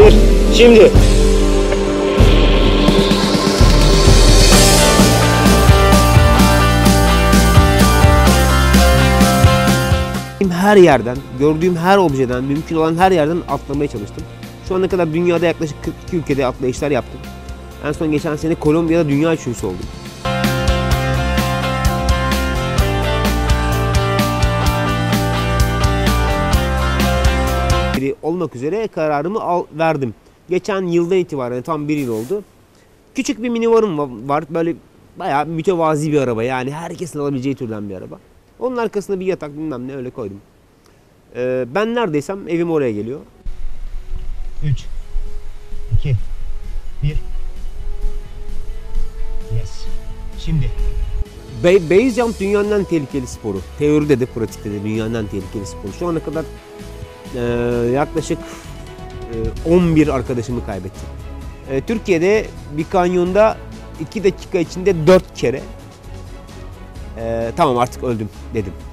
1, şimdi. Her yerden, gördüğüm her objeden, mümkün olan her yerden atlamaya çalıştım. Şu ana kadar dünyada yaklaşık 42 ülkede atlayışlar yaptım. En son geçen sene Kolombiya'da dünya üçüncüsü oldum. Olmak üzere kararımı verdim. Geçen yıldan itibaren tam bir yıl oldu. Küçük bir minivanım var. Böyle bayağı mütevazi bir araba. Yani herkesin alabileceği türden bir araba. Onun arkasına bir yatak bilmem ne öyle koydum. Ben neredeysem evim oraya geliyor. 3, 2, 1. Yes. Şimdi. Base jump dünyanın en tehlikeli sporu. Teoride de pratikte de dünyanın en tehlikeli sporu. Şu ana kadar yaklaşık 11 arkadaşımı kaybettim. Türkiye'de bir kanyonda 2 dakika içinde 4 kere tamam artık öldüm dedim.